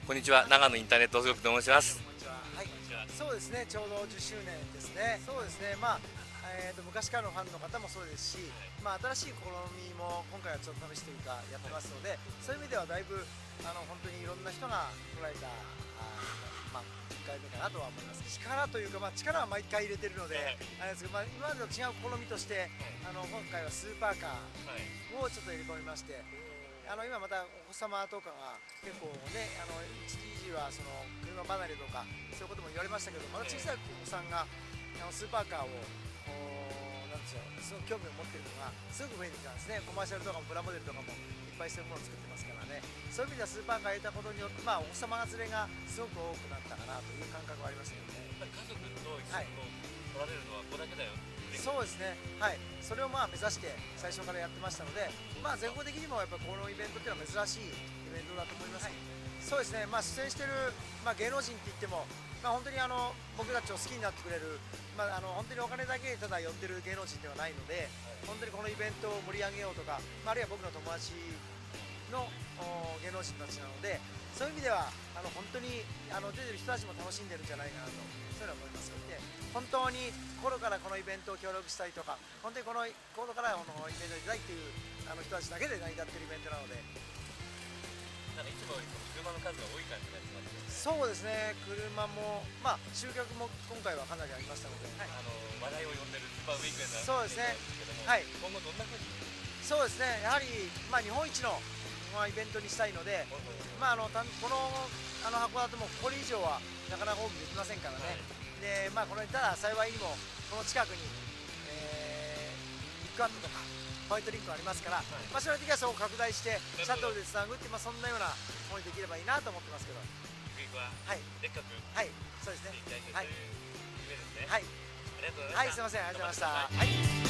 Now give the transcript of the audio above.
こんにちは、長野インターネット放送局と申します。 こんにちは。はい。そうですね。ちょうど10周年ですね。そうですね。まあ、昔からのファンの方もそうですし、まあ新しい試みも今回はちょっと試しというかやってますので、そういう意味ではだいぶ本当にいろんな人が来られたまあ10回目かなとは思います。力というかまあ力は毎回入れてるので、あれですけど、まあ今までと違う試みとして今回はスーパーカーをちょっと入れ込みまして。今またお子様とかが結構ね一時はその車離れとかそういうことも言われましたけど、まだ小さいお子さんがスーパーカーをなんでしょう、すごく興味を持っているのがすごく増えてきたんですね。コマーシャルとかもプラモデルとかもいっぱいそういうものを作ってますからね。そういう意味ではスーパーカー入れたことによって、まあ、お子様連れがすごく多くなったかなという感覚はありましたけどね。 家族と一緒に来られるのはここだけだよ。 そうですね、はい、それをまあ目指して最初からやってましたので、まあ、全国的にもやっぱこのイベントっていうのは珍しいイベントだと思います、そうですね、まあ、出演している、まあ、芸能人って言っても、まあ、本当に僕たちを好きになってくれる、まあ、本当にお金だけただ寄ってる芸能人ではないので、本当にこのイベントを盛り上げようとか、まあ、あるいは僕の友達の芸能人たちなので、そういう意味では本当に出てる人たちも楽しんでるんじゃないかなと、そういうのは思いますので、本当に心からこのイベントを協力したいとか、本当に心からこのイベントに出たいっていう人たちだけで成り立ってるイベントなので。 なんかいつもより車の数が多い感じがしますよね。 そうですね、車も、まあ、集客も今回はかなりありましたので、 話題を呼んでるスーパーウィークエンドそうですね、はい、 今後どんなふうに。 そうですね、やはり、まあ、日本一の、まあ、イベントにしたいので、まあ、この函館もこれ以上はなかなか多くできませんからね、でまあ、これただ幸いにもこの近くに、ビッグアットとかホワイトリンクありますから、まあ、将来的にはそこを拡大してシャトルでつなぐっていう、まあ、そんなようなものにできればいいなと思ってますけど、 はい、でっかく、 はい、そうですね、はい、 夢ですね。 はい、 ありがとうございました。 はい、すみません、ありがとうございました。はい。